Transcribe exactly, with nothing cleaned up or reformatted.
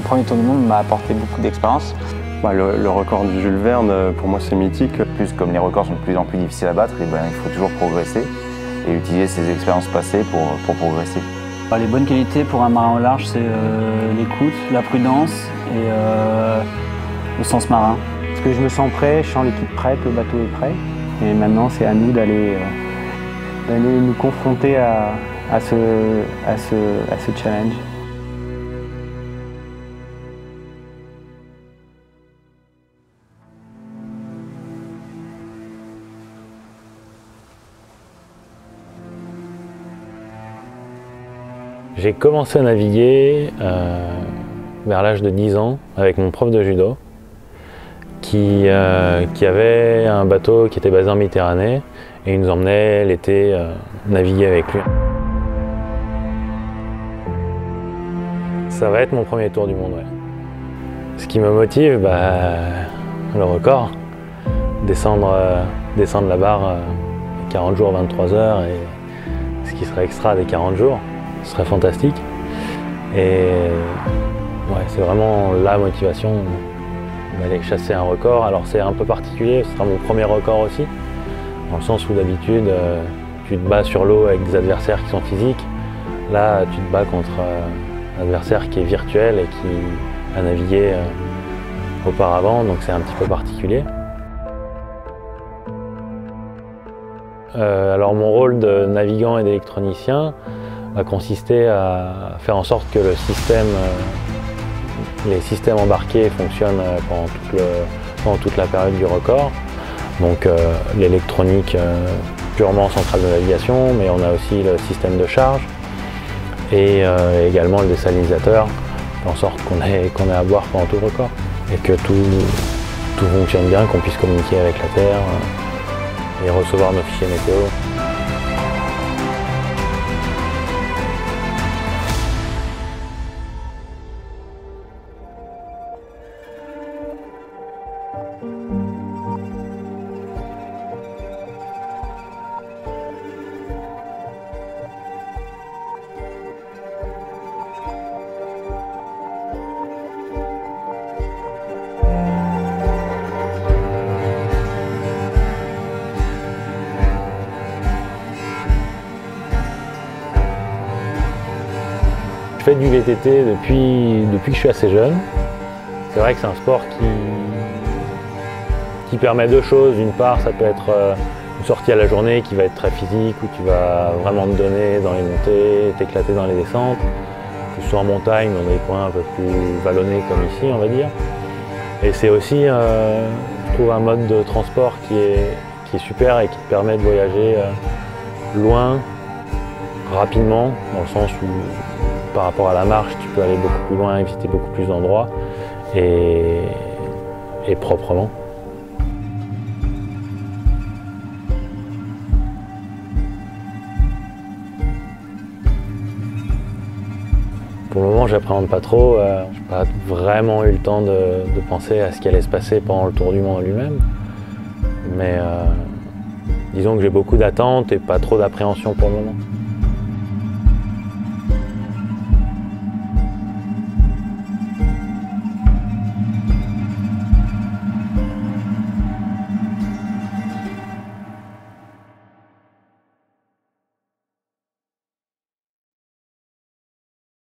Le premier tour du monde m'a apporté beaucoup d'expérience. Bah, le, le record du Jules Verne, pour moi, c'est mythique. Plus comme les records sont de plus en plus difficiles à battre, et ben, il faut toujours progresser et utiliser ses expériences passées pour, pour progresser. Les bonnes qualités pour un marin au large, c'est euh, l'écoute, la prudence et euh, le sens marin. Parce que je me sens prêt, je sens l'équipe prête, le bateau est prêt. Et maintenant, c'est à nous d'aller euh, d'aller nous confronter à, à, ce, à, ce, à ce challenge. J'ai commencé à naviguer euh, vers l'âge de dix ans avec mon prof de judo qui, euh, qui avait un bateau qui était basé en Méditerranée et il nous emmenait l'été euh, naviguer avec lui. Ça va être mon premier tour du monde, ouais. Ce qui me motive, bah, le record. Descendre, euh, descendre la barre euh, quarante jours, vingt-trois heures, et ce qui serait extra des quarante jours. Ce serait fantastique. Et ouais, c'est vraiment la motivation d'aller chasser un record. Alors c'est un peu particulier, ce sera mon premier record aussi, dans le sens où d'habitude euh, tu te bats sur l'eau avec des adversaires qui sont physiques. Là, tu te bats contre euh, un adversaire qui est virtuel et qui a navigué euh, auparavant, donc c'est un petit peu particulier. Euh, alors mon rôle de navigant et d'électronicien va consister à faire en sorte que le système, euh, les systèmes embarqués fonctionnent pendant toute, le, pendant toute la période du record. Donc euh, l'électronique euh, purement centrale de navigation, mais on a aussi le système de charge et euh, également le désalinisateur, en sorte qu'on ait, qu'on ait à boire pendant tout le record et que tout, tout fonctionne bien, qu'on puisse communiquer avec la Terre euh, et recevoir nos fichiers météo. Je fais du V T T depuis, depuis que je suis assez jeune. C'est vrai que c'est un sport qui, qui permet deux choses. D'une part, ça peut être une sortie à la journée qui va être très physique, où tu vas vraiment te donner dans les montées, t'éclater dans les descentes, que ce soit en montagne, dans des coins un peu plus vallonnés comme ici, on va dire. Et c'est aussi, euh, je trouve, un mode de transport qui est, qui est super et qui te permet de voyager euh, loin, rapidement, dans le sens où par rapport à la marche, tu peux aller beaucoup plus loin et visiter beaucoup plus d'endroits et, et proprement. Pour le moment, j'appréhende pas trop. Euh, je n'ai pas vraiment eu le temps de, de penser à ce qui allait se passer pendant le tour du monde lui-même. Mais euh, disons que j'ai beaucoup d'attentes et pas trop d'appréhension pour le moment.